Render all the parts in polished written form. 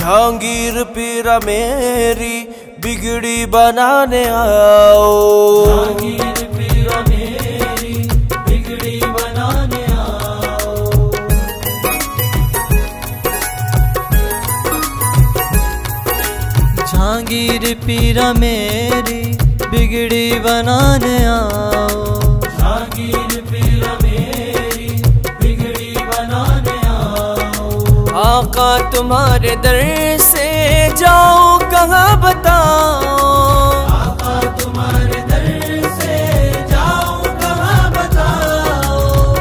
जहांगीर पीरा मेरी बिगड़ी बनाने आओ। जहांगीर पीरा मेरी बिगड़ी बनाने आओ। जहांगीर पीरा मेरी बिगड़ी बनाने आओ। जहांगीर पीरा मेरी बिगड़ी बनाने आओ। आका तुम्हारे दर से जाऊं कहाँ बताओ। आका तुम्हारे दर से जाऊं कहाँ बताओ।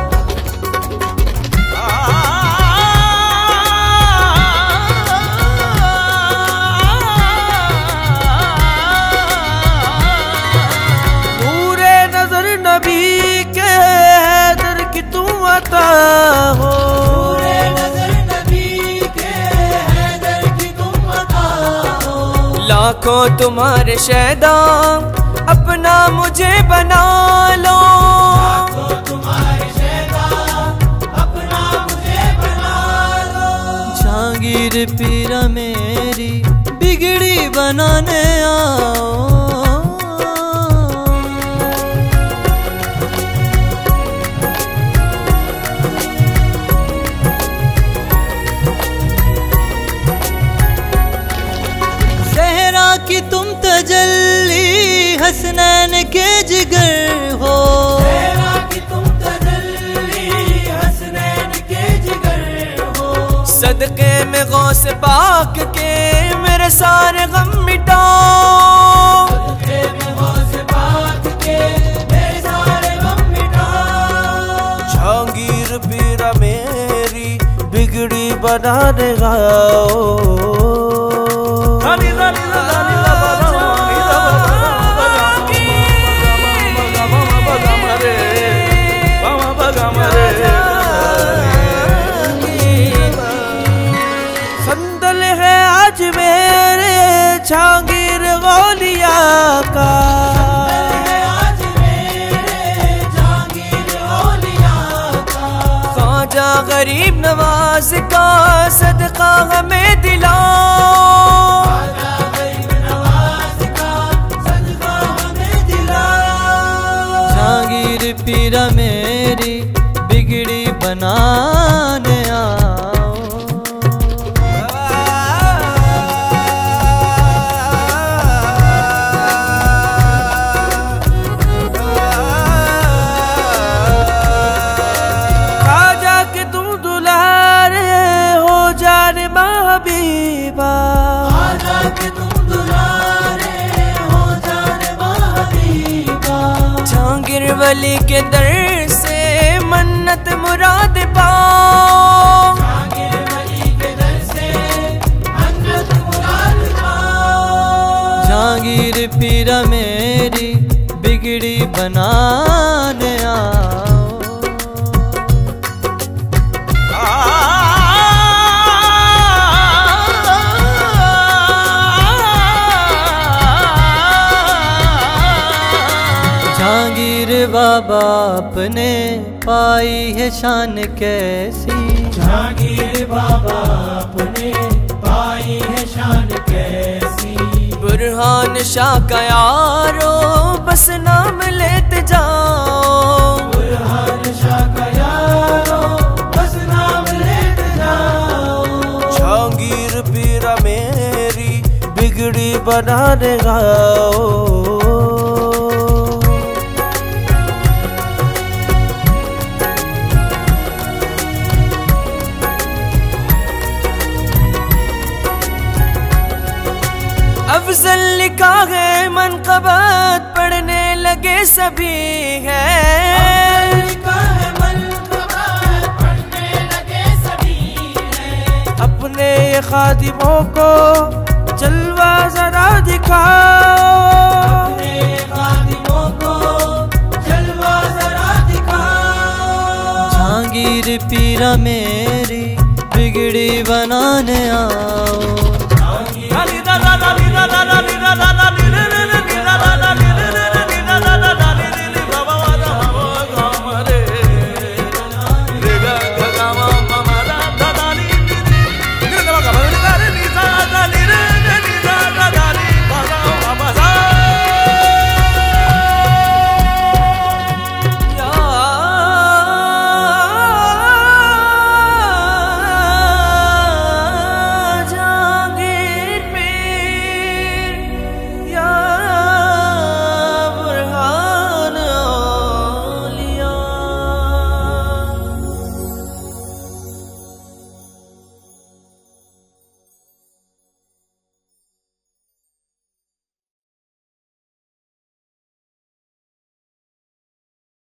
नूरे नजर नबी के हैदर की तुम अता हो। लाखों तुम्हारे शैदा अपना मुझे बना लो। लाखों तुम्हारे शैदा अपना मुझे बना लो। जहांगीर पीरा मेरी बिगड़ी बनाने आओ। कि तुम तजल्ली हसनैन के जिगर हो। कि तुम तजल्ली हसनैन के जिगर हो। सदके में गौस पाक के मेरे सारे गम मिटाओ। सदके में गौस पाक के मेरे सारे गम मिटाओ। जहांगीर पीरा मेरी बिगड़ी बनाने आओ। संदल है आज मेरे जहांगीर गौलिया का। आज मेरे जहांगीर गौलिया का। ख्वाजा गरीब नवाज का सदका हमें दिलाओ। जहांगीर पीरा मेरी बिगड़ी बनाने आओ। खाजा के तुम दुलारे हो जाने महबीबा। खाजा के तुम दुलारे हो जाने महबीबा। जहांगीर वली के दर से मन्नत मुराद पाओ। जहांगीर वली के दर से मन्नत मुराद पाओ। जहांगीर पीरा मेरी बिगड़ी बनाने आओ। जहांगीर बाबा आपने पाई है शान कैसी। जहांगीर बाबा आपने पाई है शान कैसी। बुरहान शाह का यारो बस नाम लेते जाओ। बुरहान शाह का यारो बस नाम लेते जाओ। जहांगीर पीरा मेरी बिगड़ी बनाने आओ। अफजल लिखा है मनक़बत पढ़ने लगे सभी है। पढ़ने लगे सभी है। अपने खादिमों को जलवा जरा दिखाओ। अपने खादिमों को जलवा जरा दिखाओ। जहांगीर पीरा मेरी बिगड़ी बनाने आओ।